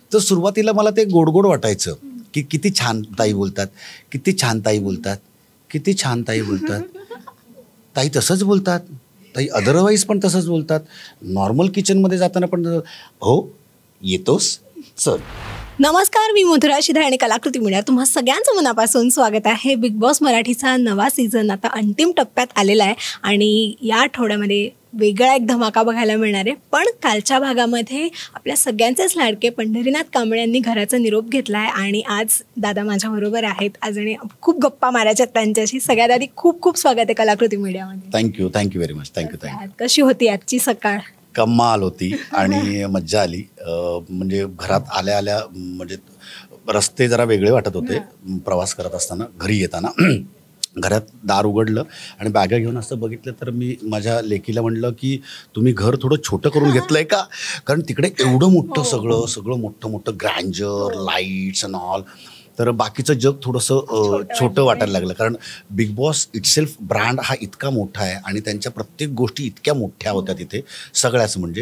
तर सुरुवातीला मला ते गोड गोड वाटायचं की किती छान ताई बोलतात, किती छान ताई बोलतात, किती छान ताई बोलतात, ताई तसंच बोलतात, ताई अदरवाईज पण तसंच बोलतात, नॉर्मल किचनमध्ये जाताना पण हो येतोस चल. नमस्कार, मी मधुरा शिधाळे आणि कलाकृती मीडिया तुम्हा सगळ्यांचं मनापासून स्वागत आहे. बिग बॉस मराठीचा नवा सीझन आता अंतिम टप्प्यात आलेला आहे आणि या आठवड्यामध्ये वेगळा एक धमाका बघायला मिळणार आहे. पण कालच्या भागामध्ये आपल्या सगळ्यांचेच लाडके पंढरीनाथ कांबळे यांनी घराचा निरोप घेतला आहे आणि आज दादा माझ्याबरोबर आहेत. आज आणि खूप गप्पा मारायच्या त्यांच्याशी. सगळ्यात आधी खूप खूप स्वागत आहे कलाकृती मीडियामध्ये. Thank you very much. थँक्यू. कशी होती आजची सकाळ? कमाल होती आणि मज्जा आली. म्हणजे घरात आल्या आल्या म्हणजे रस्ते जरा वेगळे वाटत होते प्रवास करत असताना. घरी येताना घरात दार उघडलं आणि बॅगा घेऊन असं बघितलं तर मी माझ्या लेकीला म्हणलं की तुम्ही घर थोडं छोटं करून घेतलंय का, कारण तिकडे एवढं मोठं सगळं मोठं ग्रँजर, लाईट्स अँड ऑल. तर बाकीचं जग थोडंसं छोटं वाटायला लागलं, कारण बिग बॉस इटसेल्फ ब्रँड हा इतका मोठा आहे आणि त्यांच्या प्रत्येक गोष्टी इतक्या मोठ्या होत्या तिथे सगळ्याच. म्हणजे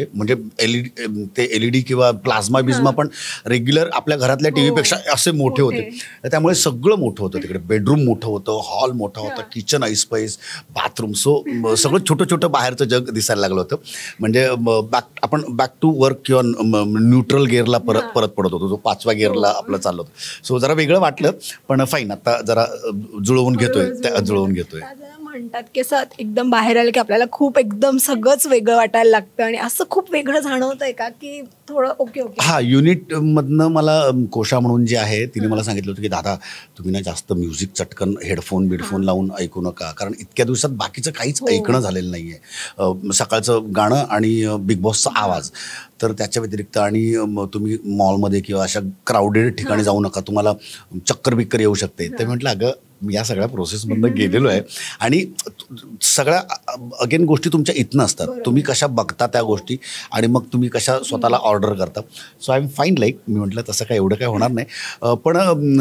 LED किंवा प्लाझ्मा बिझ्मा पण रेग्युलर आपल्या घरातल्या टीव्हीपेक्षा असे मोठे होते. त्यामुळे सगळं मोठं होतं तिकडे. बेडरूम मोठं होतं, हॉल मोठा होता, किचन, ऐसपैस, बाथरूम. सगळं छोटं बाहेरचं जग दिसायला लागलं होतं. म्हणजे आपण बॅक टू वर्क किंवा न्यूट्रल गिअरला परत पडत होतो, जो 5व्या गिअरला आपलं चाललं होतं. सो जरा वेगळं वाटलं, पण फाईन. आता जरा जुळवून घेतोय. म्हणतात की असं एकदम बाहेर आलं की आपल्याला खूप एकदम सगळंच वेगळं वाटायला लागतं आणि असं खूप वेगळं जाणवतंय का की थोडं ओके? हा, युनिटमधनं मला कोशा म्हणून जी आहे तिने मला सांगितलं होतं की दादा तुम्ही ना जास्त म्युझिक चटकन हेडफोन लावून ऐकू नका, कारण इतक्या दिवसात बाकीचं काहीच ऐकणं झालेलं नाही आहे. सकाळचं गाणं आणि बिग बॉसचा आवाज, तर त्याच्या व्यतिरिक्त आणि तुम्ही मॉलमध्ये किंवा अशा क्राऊडेड ठिकाणी जाऊ नका, तुम्हाला चक्कर बिक्कर येऊ शकते. ते म्हटलं अगं मी या सगळ्या प्रोसेसमधनं गेलेलो आहे आणि सगळ्या अगेन गोष्टी तुमच्या इथनं असतात. तुम्ही कशा बघता त्या गोष्टी आणि मग तुम्ही कशा स्वतःला ऑर्डर करता. So I am fine. Like मी म्हटलं तसं काय एवढं काय होणार नाही, पण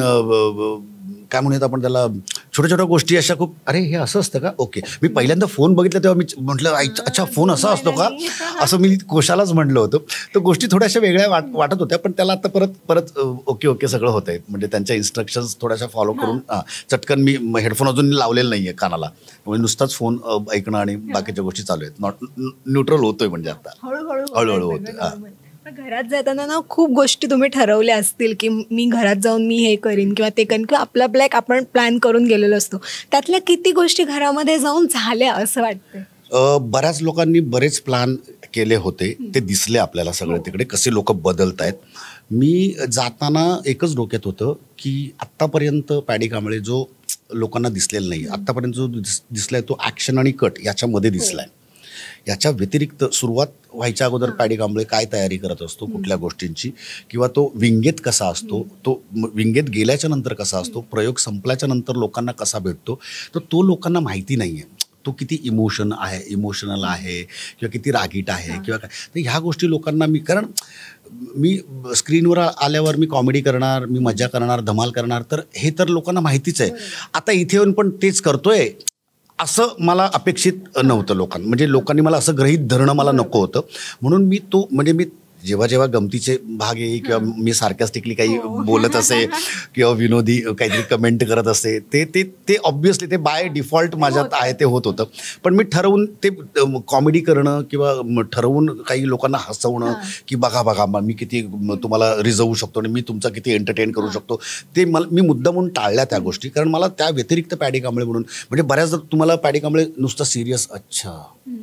काय म्हणूयात आपण त्याला, छोट्या गोष्टी अशा खूप अरे हे असं असतं का, ओके. मी पहिल्यांदा फोन बघितला तेव्हा मी म्हटलं अच्छा फोन असा असतो का, असं मी कोशालाच म्हटलं होतं. तर गोष्टी थोड्याशा वेगळ्या वाटत होत्या, पण त्याला आता परत ओके सगळं होतं आहे. म्हणजे त्यांच्या इन्स्ट्रक्शन्स थोड्याशा फॉलो करून चटकन मी हेडफोन अजून लावलेलं नाही आहे कानाला, म्हणजे नुसताच फोन ऐकणं आणि बाकीच्या गोष्टी चालू आहेत. न्यूट्रल होतोय म्हणजे आता हळूहळू होतोय. घरात जाताना ना खूप गोष्टी तुम्ही ठरवल्या असतील की मी घरात जाऊन मी हे करीन किंवा ते करीन, किंवा आपला एक आपण प्लॅन करून गेलेलो असतो. त्यातल्या किती गोष्टी घरामध्ये जाऊन झाल्या असं वाटतं? बऱ्याच लोकांनी बरेच प्लॅन केले होते, ते दिसले आपल्याला सगळे तिकडे कसे लोक बदलत आहेत. मी जाताना एकच डोक्यात होतं की आत्तापर्यंत पॅडी कांबळे जो लोकांना दिसलेला नाही, आत्तापर्यंत जो दिसलाय तो ॲक्शन आणि कट याच्यामध्ये दिसलाय. याच्या व्यतिरिक्त सुरुवात व्हायच्या अगोदर पॅडी कांबळे काय तयारी करत असतो कुठल्या गोष्टींची, किंवा तो विंगेत कसा असतो, तो विंगेत गेल्याच्या नंतर कसा असतो, प्रयोग संपल्याच्या नंतर लोकांना कसा भेटतो, तर तो लोकांना माहिती नाही आहे. तो किती इमोशनल आहे किंवा किती रागीट आहे किंवा काय, तर ह्या गोष्टी लोकांना कारण मी स्क्रीनवर आल्यावर मी कॉमेडी करणार, मी मजा करणार, धमाल करणार, तर हे तर लोकांना माहितीच आहे. आता इथे येऊन पण तेच करतोय असं मला अपेक्षित नव्हतं म्हणजे लोकांनी मला असं गृहीत धरणं मला नको होतं. म्हणून मी जेव्हा गमतीचे भाग येईल किंवा मी सार्कॅस्टिकली काही बोलत असे किंवा विनोदी काहीतरी कमेंट करत असे, ते ऑब्व्हियसली ते बाय डिफॉल्ट माझ्यात आहे, ते होत होतं. पण मी ठरवून ते कॉमेडी करणं किंवा ठरवून काही लोकांना हसवणं की बघा मी किती तुम्हाला रिझवू शकतो आणि मी तुमचा किती एंटरटेन करू शकतो, ते मी मुद्दामून टाळल्या त्या गोष्टी. कारण मला त्या व्यतिरिक्त पॅडी कांबळे म्हणून, म्हणजे बऱ्याचदा तुम्हाला पॅडी कांबळे नुसतं सिरियस, अच्छा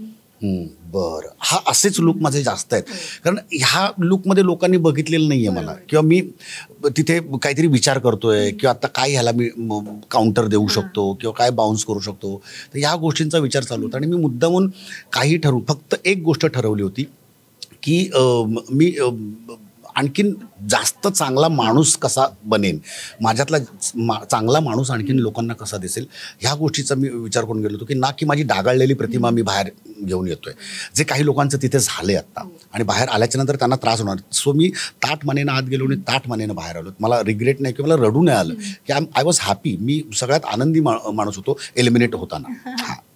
बरं, हा असेच लुक माझे जास्त आहेत. कारण ह्या लुकमध्ये लोकांनी बघितलेलं नाही आहे मला, किंवा मी तिथे काहीतरी विचार करतोय किंवा आता काय ह्याला मी काउंटर देऊ शकतो किंवा काय बाउन्स करू शकतो, तर ह्या गोष्टींचा विचार चालू होता. आणि मी मुद्दामून काही फक्त एक गोष्ट ठरवली होती की मी आणखीन जास्त चांगला माणूस कसा बनेन, माझ्यातला चांगला माणूस आणखीन लोकांना कसा दिसेल, ह्या गोष्टीचा मी विचार करून गेलो होतो. की ना की माझी डागाळलेली प्रतिमा मी बाहेर घेऊन येतोय, जे काही लोकांचं तिथे झाले आत्ता, आणि बाहेर आल्याच्या नंतर त्यांना त्रास होणार. सो मी ताठ मानेनं आत गेलो आणि ताठ मानेनं बाहेर आलो. मला रिग्रेट नाही किंवा मला रडू नाही आलं की आय वॉज हॅपी. मी सगळ्यात आनंदी माणूस होतो एलिमिनेट होताना.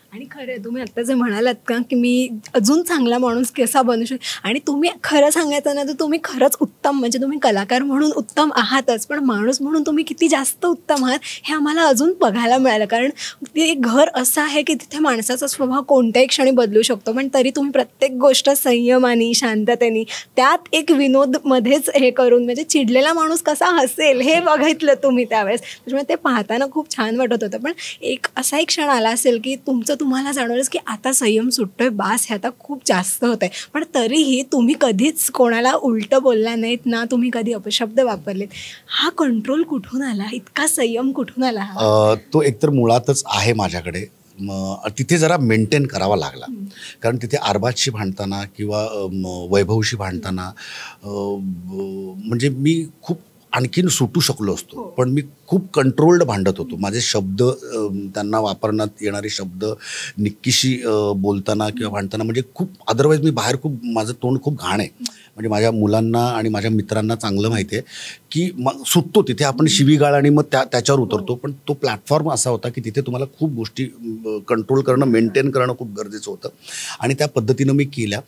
आणि खरं आहे, तुम्ही आत्ता जे म्हणालात का की मी अजून चांगला माणूस कसा बनू शकतो, आणि तुम्ही खरं सांगायचं ना तर तुम्ही खरंच उत्तम, म्हणजे तुम्ही कलाकार म्हणून उत्तम आहातच, पण माणूस म्हणून तुम्ही किती जास्त उत्तम आहात हे आम्हाला अजून बघायला मिळालं. कारण ते घर असं आहे की तिथे माणसाचा स्वभाव कोणत्याही क्षणी बदलू शकतो, पण तरी तुम्ही प्रत्येक गोष्ट संयमाने, शांततेने, त्यात एक विनोदमध्येच हे करून, म्हणजे चिडलेला माणूस कसा हसेल हे बघितलं तुम्ही त्यावेळेस. त्याच्यामुळे ते पाहताना खूप छान वाटत होतं. पण एक असा एक क्षण आला असेल की तुम्हाला जाणवलंच की आता संयम सुटतोय, बास हे आता खूप जास्त होत आहे, पण तरीही तुम्ही कधीच कोणाला उलटं बोलला नाहीत ना, तुम्ही कधी अपशब्द वापरलेत. हा कंट्रोल कुठून आला, इतका संयम कुठून आला? तो एकतर मुळातच आहे माझ्याकडे. तिथे जरा मेंटेन करावा लागला, कारण तिथे अरबाजशी भांडताना किंवा वैभवशी भांडताना म्हणजे मी खूप आणखीन सुटू शकलो असतो, पण मी खूप कंट्रोल्ड भांडत होतो. माझे शब्द, त्यांना वापरण्यात येणारे शब्द निक्कीशी बोलताना किंवा भांडताना म्हणजे खूप, अदरवाईज मी बाहेर खूप, माझं तोंड खूप घाण आहे. म्हणजे माझ्या मुलांना आणि माझ्या मित्रांना चांगलं माहिती आहे की मग सुटतो तिथे आपण शिवीगाळ आणि मग त्याच्यावर उतरतो. पण तो प्लॅटफॉर्म असा होता की तिथे तुम्हाला खूप गोष्टी कंट्रोल करणं, मेंटेन करणं खूप गरजेचं होतं, आणि त्या पद्धतीनं मी केल्या.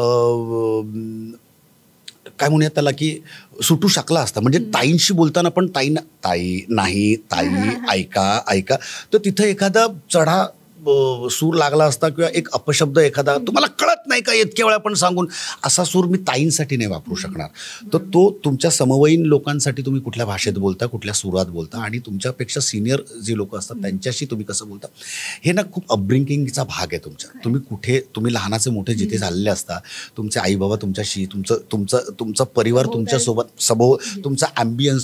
काय म्हणूयात त्याला की सुटू शकला असता. म्हणजे ताईंशी बोलताना पण ताई नाही ऐका ऐका, तर तिथं एखादा चढा सूर लागला असता किंवा एक अपशब्द एखादा, तुम्हाला कळत नाही का इतक्या वेळा पण सांगून, असा सूर मी ताईंसाठी नाही वापरू शकणार. तर तो तुमच्या समवयीन लोकांसाठी तुम्ही कुठल्या भाषेत बोलता, कुठल्या सुरात बोलता, आणि तुमच्यापेक्षा सिनियर जे लोक असतात त्यांच्याशी तुम्ही कसं बोलता, हे ना खूप अपब्रिंगिंगचा भाग आहे तुमच्या. तुम्ही लहानाचे मोठे जिथे झालेले असता, तुमचे आई बाबा तुमच्याशी, तुमचा परिवार तुमच्यासोबत, तुमचा ॲम्बियन्स,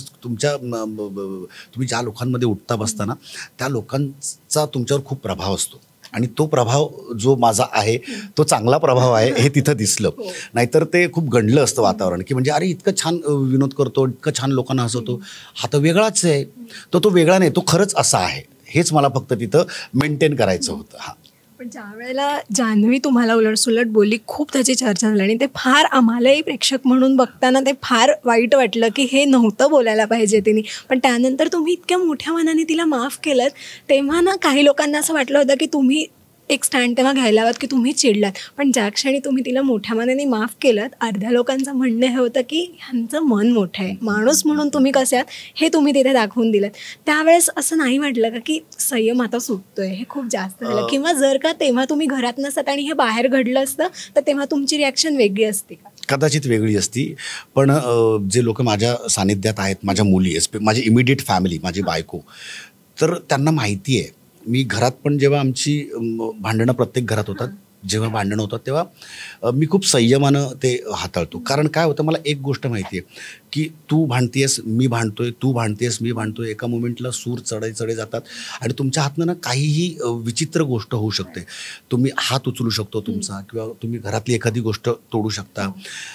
तुम्ही ज्या लोकांमध्ये उठता बसताना त्या लोकांचा तुमच्यावर खूप प्रभाव असतो. आणि तो प्रभाव जो माझा आहे तो चांगला प्रभाव आहे हे तिथं दिसलं. नाहीतर ते खूप गंडलं असतं वातावरण, की म्हणजे अरे इतकं छान विनोद करतो, इतकं छान लोकांना हसवतो, हा तर वेगळाच आहे. तो वेगळा नाही, तो खरंच असा आहे. हेच मला फक्त तिथं मेंटेन करायचं होतं. हा, पण ज्या वेळेला जान्हवी तुम्हाला उलटसुलट बोलली, खूप त्याची चर्चा झाली, आणि ते फार आम्हालाही प्रेक्षक म्हणून बघताना ते फार वाईट वाटलं की हे नव्हतं बोलायला पाहिजे तिने. पण त्यानंतर तुम्ही इतक्या मोठ्या मनाने तिला माफ केलं, तेव्हा ना काही लोकांना असं वाटलं होतं की तुम्ही एक स्टँड तेव्हा घ्यायला हवात की तुम्ही चिडलात. पण ज्या क्षणी तुम्ही तिला मोठ्या मनाने माफ केलं, अर्ध्या लोकांचं म्हणणं हे होतं की ह्यांचं मन मोठं आहे, माणूस म्हणून तुम्ही कसे आहात हे तुम्ही तिथे दाखवून दिलं. त्यावेळेस असं नाही वाटलं का की संयम आता सुटतोय, हे खूप जास्त झालं? किंवा जर का तेव्हा तुम्ही घरात नसतात आणि हे बाहेर घडलं असतं तर तेव्हा तुमची रिॲक्शन वेगळी असते का? कदाचित वेगळी असती. पण जे लोक माझ्या सानिध्यात आहेत, माझ्या मुली, माझी इमिडिएट फॅमिली, माझी बायको, तर त्यांना माहिती आहे मी घरात पण, जेव्हा आमची भांडणं प्रत्येक घरात होतात, जेव्हा भांडणं होतात तेव्हा मी खूप संयमानं ते हाताळतो. कारण काय होतं, मला एक गोष्ट माहिती आहे की तू भांडतेस मी भांडतोय, तू भांडतेस मी भांडतोय, एका मोमेंटला सूर चढे जातात आणि तुमच्या हातनं ना काहीही विचित्र गोष्ट होऊ शकते. तुम्ही हात उचलू शकतो तुमचा, किंवा तुम्ही घरातली एखादी गोष्ट तोडू शकता.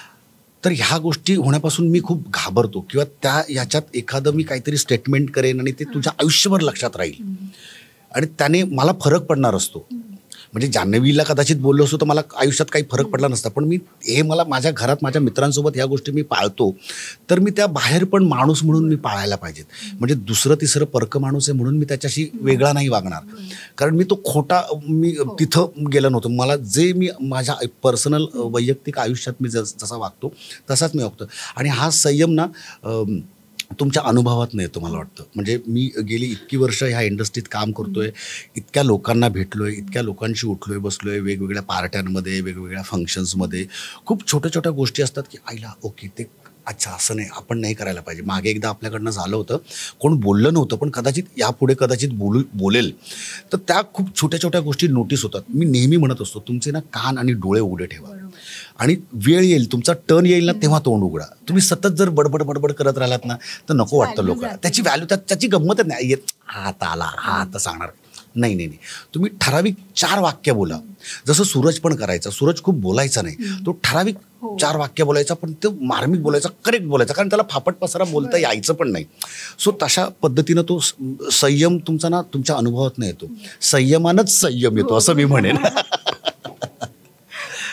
तर ह्या गोष्टी होण्यापासून मी खूप घाबरतो, किंवा ह्याच्यात एखादं मी काहीतरी स्टेटमेंट करेन आणि ते तुझ्या आयुष्यभर लक्षात राहील आणि त्याने मला फरक पडणार असतो. म्हणजे जान्हवीला कदाचित बोललो असतो तर मला आयुष्यात काही फरक पडला नसता, पण मला माझ्या घरात माझ्या मित्रांसोबत ह्या गोष्टी मी पाळतो, तर मी त्या बाहेर पण माणूस म्हणून मी पाळायला पाहिजेत. म्हणजे दुसरं तिसरं परक माणूस आहे म्हणून मी त्याच्याशी वेगळा नाही वागणार, कारण मी तो खोटा, मी तिथं गेलो नव्हतो. मला जे मी माझ्या पर्सनल वैयक्तिक आयुष्यात मी जसा वागतो तसाच मी वागतो. आणि हा संयम ना तुमच्या अनुभवात नाही येतो मला वाटतं. म्हणजे मी गेली इतकी वर्ष ह्या इंडस्ट्रीत काम करतोय, इतक्या लोकांना भेटलोय, इतक्या लोकांशी उठलोय बसलोय, वेगवेगळ्या पार्ट्यांमध्ये, वेगवेगळ्या फंक्शन्समध्ये. खूप छोट्या छोट्या गोष्टी असतात की आईला ओके ते अच्छा असं नाही, आपण नाही करायला पाहिजे. मागे एकदा आपल्याकडनं झालं होतं, कोण बोललं नव्हतं, पण कदाचित यापुढे कदाचित बोलेल, तर त्या खूप छोट्या छोट्या गोष्टी नोटीस होतात. मी नेहमी म्हणत असतो तुमचे ना कान आणि डोळे उघडे ठेवा, आणि वेळ येईल, तुमचा टर्न येईल ना तेव्हा तोंड उघडा. तुम्ही सतत जर बडबड करत राहिलात ना तर नको वाटतं लोकांना, त्याची व्हॅल्यू, त्याची गंमतच नाही. येत हा आता आला, हा आता सांगणार, नाही. तुम्ही ठराविक 4 वाक्य बोला, जसं सूरज पण करायचा. सूरज खूप बोलायचा नाही, तो ठराविक 4 वाक्य बोलायचा, पण तो मार्मिक बोलायचा, करेक्ट बोलायचा, कारण त्याला फापट पसारा बोलता यायचं पण नाही. सो तशा पद्धतीनं तो संयम तुमचा ना तुमच्या अनुभवात नाही येतो, संयमानच संयम येतो असं मी म्हणेन. आणि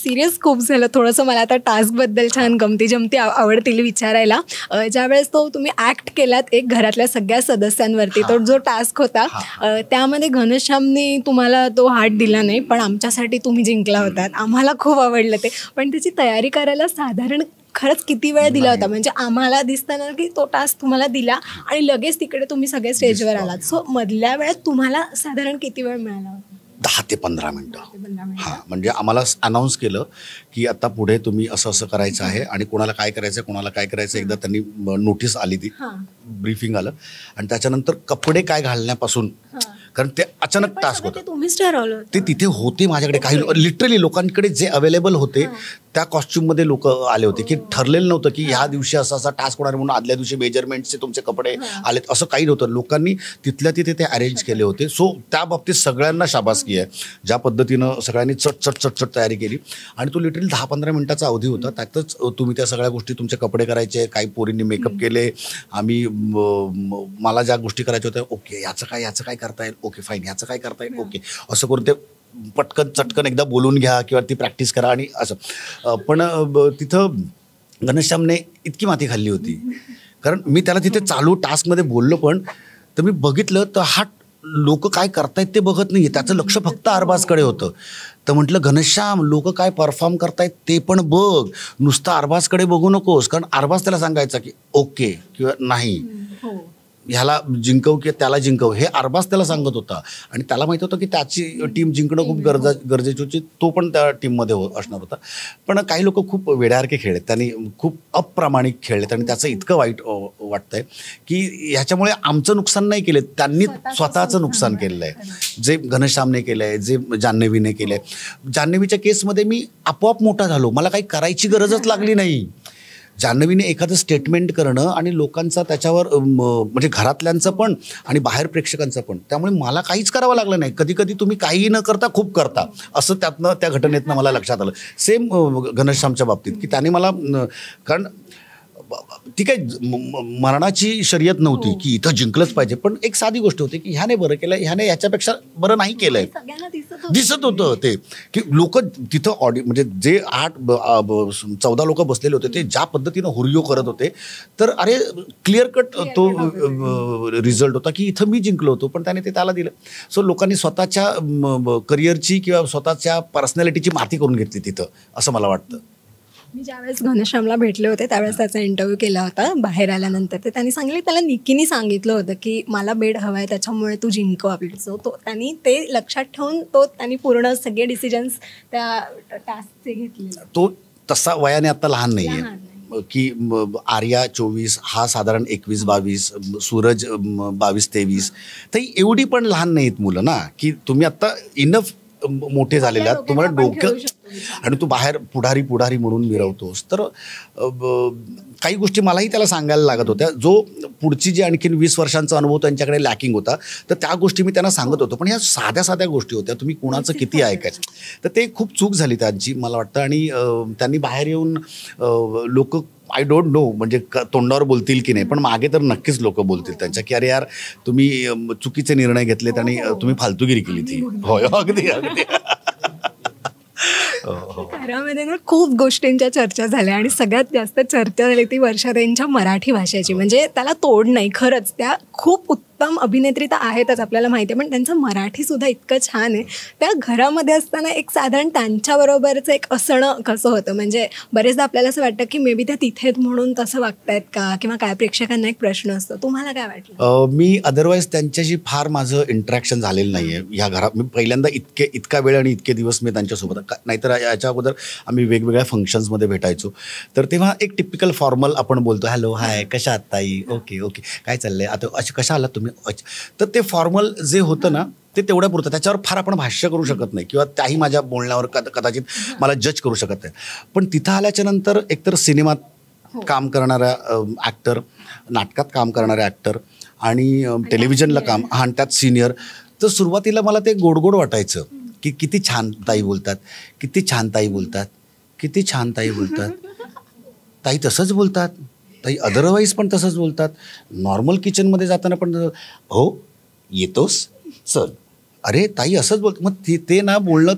सिरियस खूप झालं थोडंसं. मला आता टास्कबद्दल छान गमती जमती आवडतील विचारायला. ज्यावेळेस तो तुम्ही ॲक्ट केलात एक घरातल्या सगळ्या सदस्यांवरती, तो जो टास्क होता त्यामध्ये घनश्यामने तुम्हाला तो हात दिला नाही, पण आमच्यासाठी तुम्ही जिंकला होतात. आम्हाला खूप आवडलं ते. पण त्याची तयारी करायला साधारण खरंच किती वेळ दिला होता? म्हणजे आम्हाला दिसताना की तो टास्क तुम्हाला दिला आणि लगेच तिकडे तुम्ही सगळे स्टेजवर आलात. सो मधल्या वेळात तुम्हाला साधारण किती वेळ मिळाला होता? 10 ते 15 मिनटं. हां, म्हणजे आम्हाला अनाऊन्स केलं की आता पुढे तुम्ही असं असं करायचं आहे आणि कोणाला काय करायचं कोणाला काय करायचं. एकदा त्यांनी नोटीस आली, ती ब्रीफिंग आलं आणि त्याच्यानंतर कपडे काय घालण्यापासून, कारण ते अचानक टास्क होतं. तुम्हीच ठरवलं ते तिथे होते माझ्याकडे काही लिटरली लोकांकडे जे अवेलेबल होते त्या कॉस्ट्युममध्ये लोक आले होते, की ठरलेलं नव्हतं की ह्या दिवशी असा असा टास्क होणार म्हणून आदल्या दिवशी मेजरमेंटचे तुमचे कपडे आलेत असं काही नव्हतं. लोकांनी तिथल्या तिथे ते अरेंज केले होते. सो त्या बाबतीत सगळ्यांना शाबासकी आहे, ज्या पद्धतीनं सगळ्यांनी चट तयारी केली. आणि तो लिटरली 10-15 मिनिटाचा अवधी होता. त्यातच तुम्ही त्या सगळ्या गोष्टी, तुमचे कपडे करायचे, काही पोरींनी मेकअप केले, आम्ही मला ज्या गोष्टी करायच्या होत्या, ओके याचं काय करता येईल, ओके फाईन याचं काय करता येईल, ओके असं करून ते पटकन चटकन एकदा बोलून घ्या किंवा ती प्रॅक्टिस करा आणि असं. पण तिथं घनश्यामने इतकी माती खाल्ली होती, कारण मी त्याला तिथे चालू टास्कमध्ये बोललो पण तर मी बघितलं तर हा लोक काय करतायत ते बघत नाही, त्याचं लक्ष फक्त अरबाजकडे होतं. तर म्हटलं घनश्याम लोक काय परफॉर्म करतायत ते पण बघ, नुसतं अरबाजकडे बघू नकोस, कारण अरबाज त्याला सांगायचा की ओके किंवा नाही, ह्याला जिंकव किंवा त्याला जिंकव, हे अरबाज त्याला सांगत होता. आणि त्याला माहित होतं की त्याची टीम जिंकणं खूप गरजेची होती, तो पण त्या टीममध्ये असणार होता. पण काही लोक खूप वेड्यासारखे खेळलेत, त्यांनी खूप अप्रामाणिक खेळलेत आणि त्याचं इतकं वाईट वाटतंय की ह्याच्यामुळे आमचं नुकसान नाही केलं, त्यांनी स्वतःचं नुकसान केलेलं आहे. जे घनश्यामने केलं आहे, जे जान्हवीने केलं आहे. जान्हवीच्या केसमध्ये मी आपोआप मोठा झालो, मला काही करायची गरजच लागली नाही. जान्हवीने एखादं स्टेटमेंट करणं आणि लोकांचा त्याच्यावर म्हणजे घरातल्यांचं पण आणि बाहेर प्रेक्षकांचं पण, त्यामुळे मला काहीच करावं लागलं नाही. कधी कधी तुम्ही काहीही न करता खूप करता, असं त्यातनं त्या घटनेतनं मला लक्षात आलं. सेम घनश्यामच्या बाबतीत की त्याने मला, कारण ती काय मरणाची शर्यत नव्हती की इथं जिंकलंच पाहिजे, पण एक साधी गोष्ट होती की ह्याने बरं केलं, ह्याने याच्यापेक्षा बरं नाही केलंय, दिसत होतं ते की लोक तिथं म्हणजे जे 8-14 लोक बसलेले होते ते ज्या पद्धतीनं हुरियो करत होते, तर अरे क्लिअर कट तो रिझल्ट होता की इथं मी जिंकलो होतो, पण त्याने ते त्याला दिलं. सो लोकांनी स्वतःच्या करिअरची किंवा स्वतःच्या पर्सनॅलिटीची माती करून घेतली तिथं, असं मला वाटतं. मी ज्यावेळेस घनश्यामला भेटले होते त्यावेळेस त्याचा इंटरव्ह्यू केला होता बाहेर आल्यानंतर, तर त्यांनी सांगितलं, त्याला निक्कीने सांगितलं होतं की मला बेड हवा आहे त्याच्यामुळे तू जिंकव आपली. सो तो त्यांनी ते लक्षात ठेवून त्यांनी पूर्ण सगळे डिसिजन्स त्या टास्कचे घेतले. तो तसा वयाने आता लहान नाही आहे की आर्या 24, हा साधारण 21-22, सूरज 22-23, तर एवढी पण लहान नाहीत मुलं ना, की तुम्ही आता इनफ मोठे झालेले आहात, तुम्हाला डोकं आणि तू बाहेर पुढारी म्हणून मिरवतोस. तर काही गोष्टी मलाही त्याला सांगायला लागत होत्या, जो पुढची जी आणखीन 20 वर्षांचा अनुभव त्यांच्याकडे लॅकिंग होता, तर त्या गोष्टी मी त्यांना सांगत होतो. पण ह्या साध्या गोष्टी होत्या, तुम्ही कोणाचं किती ऐकायचं, तर ते खूप चूक झाली त्यांची मला वाटतं. आणि त्यांनी बाहेर येऊन लोक आय डोंट नो म्हणजे तोंडावर बोलतील की नाही, पण मागे तर नक्कीच लोक बोलतील त्यांच्या की अरे यार तुम्ही चुकीचे निर्णय घेतलेत आणि तुम्ही फालतूगिरी केली ती. होय, अगदी घरामध्ये ना खूप गोष्टींच्या चर्चा झाल्या आणि सगळ्यात जास्त चर्चा झाली ती वर्षाताईंच्या मराठी भाषेची. म्हणजे त्याला तोड नाही, खरंच त्या खूप उत्तम अभिनेत्री तर आहेतच आपल्याला माहिती आहे, पण त्यांचं मराठीसुद्धा इतकं छान आहे. त्या घरामध्ये असताना एक साधारण त्यांच्याबरोबरचं एक असणं कसं होतं, म्हणजे बरेचदा आपल्याला असं वाटतं की मे बी त्या तिथेच म्हणून तसं वागतायत का, किंवा काय प्रेक्षकांना एक प्रश्न असतो. तुम्हाला काय वाटलं? मी अदरवाईज त्यांच्याशी फार माझं इंटरॅक्शन झालेलं नाही आहे ह्या घरात. मी पहिल्यांदा इतका वेळ आणि इतके दिवस मी त्यांच्यासोबत, नाहीतर याच्या अगोदर आम्ही वेगवेगळ्या फंक्शन्समध्ये भेटायचो, तर तेव्हा एक टिपिकल फॉर्मल आपण बोलतो, हॅलो हाय कशा आहात ताई, ओके काय चाललंय आता, असे कशा आलात तुम्ही, तर ते फॉर्मल जे होतं ना ते तेवढ्या पुरतं, त्याच्यावर फार आपण भाष्य करू शकत नाही किंवा त्याही माझ्या बोलण्यावर कदाचित मला जज करू शकत नाही. पण तिथं आल्याच्या नंतर एकतर सिनेमात काम करणारा ॲक्टर, नाटकात काम करणारे ॲक्टर आणि टेलिव्हिजनला काम, आणि त्यात सिनियर, तर सुरुवातीला मला ते गोड वाटायचं की किती छान ताई बोलतात, किती छान ताई बोलतात, किती छान ताई बोलतात, ताई तसंच बोलतात, ताई अदरवाईज पण तसंच बोलतात, नॉर्मल किचनमध्ये जाताना पण हो येतोस चल, अरे ताई असंच बोलत. मग ते ना बोलणं ते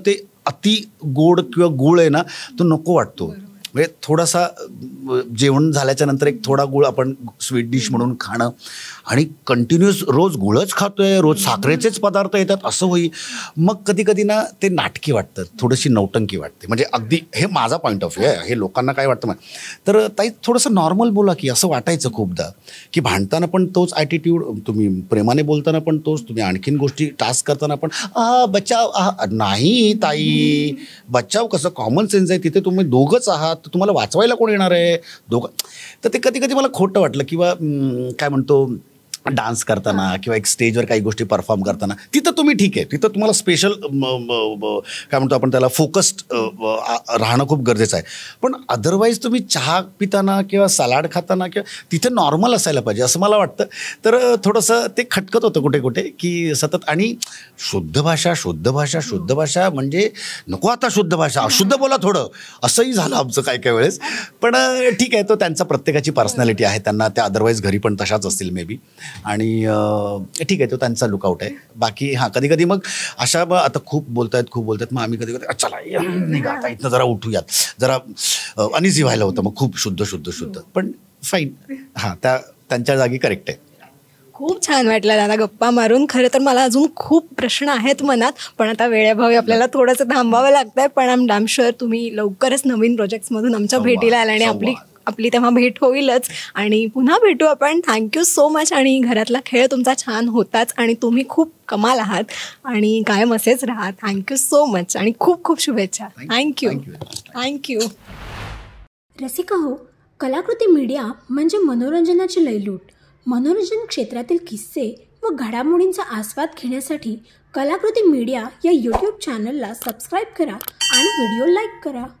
अति गोड किंवा गूळ आहे ना तो नको वाटतो. म्हणजे थोडासा जेवण झाल्याच्या नंतर एक थोडा गूळ आपण स्वीट डिश म्हणून खाणं आणि कंटिन्युअस रोज गुळच खातोय, रोज साखरेचेच पदार्थ येतात असं होई, मग कधी कधी ना ते नाटकी वाटतं, थोडीशी नौटंकी वाटते. म्हणजे अगदी हे माझा पॉईंट ऑफ व्ह्यू आहे, हे लोकांना काय वाटतं तर ताई थोडंसं नॉर्मल बोला की, असं वाटायचं खूपदा की भांडताना पण तोच ॲटिट्यूड, तुम्ही प्रेमाने बोलताना पण तोच, तुम्ही आणखीन गोष्टी टास्क करताना पण बचाव नाही ताई, बचाव कसं, कॉमन सेन्स आहे तिथे, तुम्ही दोघंच आहात, तर तुम्हाला वाचवायला कोण येणार आहे दोघं. तर ते कधी कधी मला खोटं वाटलं किंवा काय म्हणतो डान्स करताना किंवा एक स्टेजवर काही गोष्टी परफॉर्म करताना तिथं तुम्ही ठीक आहे, तिथं तुम्हाला स्पेशल काय म्हणतो आपण त्याला फोकस्ड राहणं खूप गरजेचं आहे. पण अदरवाईज तुम्ही चहा पिताना किंवा सलाड खाताना किंवा तिथे नॉर्मल असायला पाहिजे असं मला वाटतं. तर थोडंसं ते खटकत होतं कुठे कुठे की सतत. आणि शुद्ध भाषा शुद्ध भाषा शुद्ध भाषा म्हणजे नको आता शुद्ध भाषा, अशुद्ध बोला थोडं, असंही झालं आमचं काही काही वेळेस. पण ठीक आहे, तो त्यांचा प्रत्येकाची पर्सनॅलिटी आहे, त्यांना त्या अदरवाईज घरी पण तशाच असतील मे बी, आणि ठीक आहे तो त्यांचा लुकआउट आहे. बाकी हां कधी कधी मग अशा आता खूप बोलतायत मग आम्ही कधी कधी चला निघा आता इथनं जरा उठूयात, जरा अनइझी व्हायला होतं मग खूप शुद्ध पण फाईन. हां त्यांच्या जागी करेक्ट आहे. खूप छान वाटलं दादा गप्पा मारून. खरं तर मला अजून खूप प्रश्न आहेत मनात, पण आता वेळेअभावी आपल्याला थोडंसं थांबावं लागतंय. पण आय एम शुअर तुम्ही लवकरच नवीन प्रोजेक्ट्समधून आमच्या भेटीला आला आणि आपली तेव्हा भेट होईलच आणि पुन्हा भेटू आपण. Thank you so much. आणि घरातला खेळ तुमचा छान होताच आणि तुम्ही खूप कमाल आहात आणि कायम असेच राहा. थँक्यू सो मच आणि खूप खूप शुभेच्छा. थँक्यू. रसिका हो, कलाकृती मीडिया म्हणजे मनोरंजनाची लयलूट. मनोरंजन क्षेत्रातील किस्से व घडामोडींचा आस्वाद घेण्यासाठी कलाकृती मीडिया या यूट्यूब चॅनलला सबस्क्राईब करा आणि व्हिडिओ लाईक करा.